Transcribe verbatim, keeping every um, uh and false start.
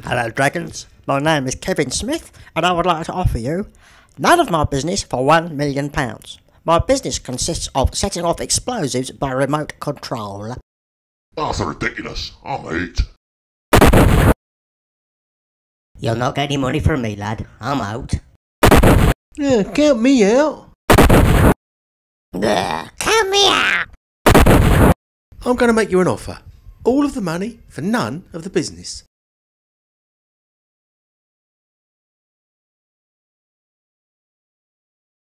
Hello, Dragons. My name is Kevin Smith, and I would like to offer you none of my business for one million pounds. My business consists of setting off explosives by remote control. That's ridiculous. I'm eight. You'll not get any money from me, lad. I'm out. Yeah, count me out. Ugh, count me out. I'm going to make you an offer. All of the money for none of the business.